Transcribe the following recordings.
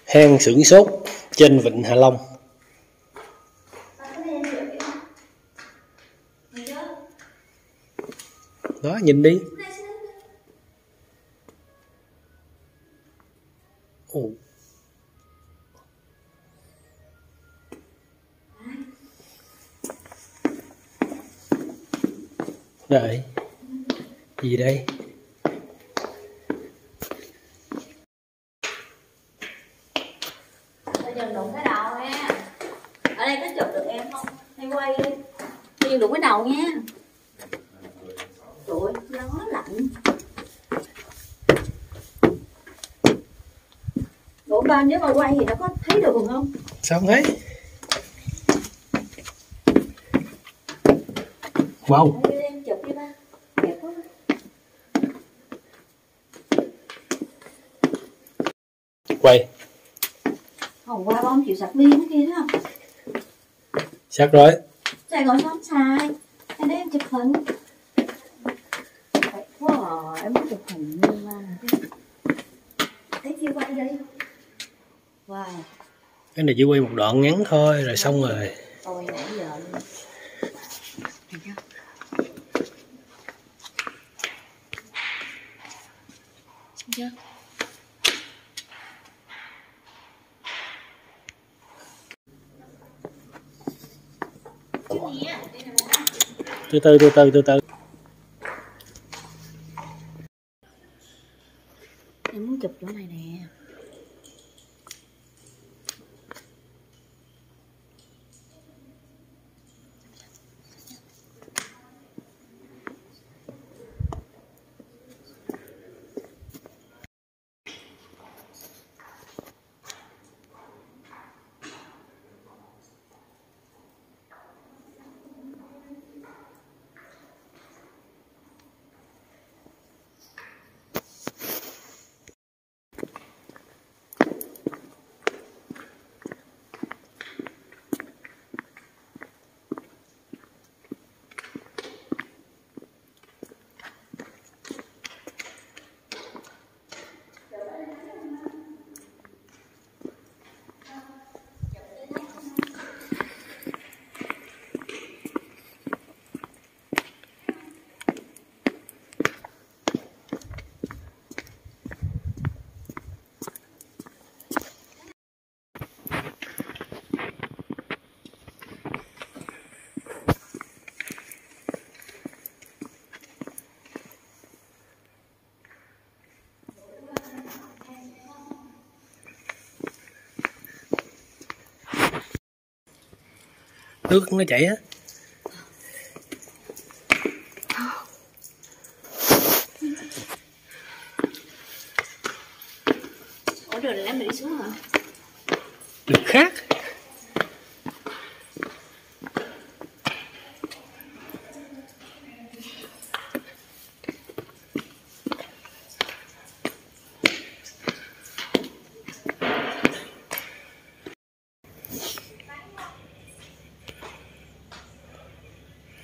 Hang Xưởng Sốt trên vịnh Hạ Long. Đó, nhìn đi. Ồ. Đây. Gì đây? Đừng đụng cái đầu nha. Ở đây có chụp được em không? Hay quay đi. Đừng đụng cái đầu nha. Trời ơi, gió lạnh. Ủa ba, nếu mà quay thì nó có thấy được không? Sao không thấy? Wow. Em chụp đi ba. Đẹp quá. Quay. Hôm qua ba không chịu sạc pin kia đó. Sạc rồi. Sài Gòn sao không xài? Em để em chụp hình. Đẹp quá à, em muốn chụp hình nhưng mà thấy kia quay đi. Wow. Cái này chỉ quay một đoạn ngắn thôi rồi xong rồi. Ôi nãy giờ luôn. Thấy chưa? Thấy chưa? Từ từ. Em muốn chụp chỗ này nè. Nước nó chảy á. Ủa rồi lát mình đi xuống hả? Được khác.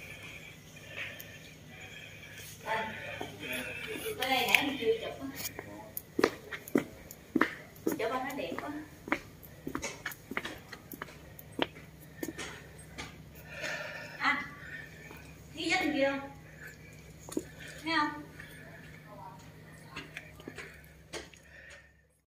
Ở đây nãy mình chưa chụp á.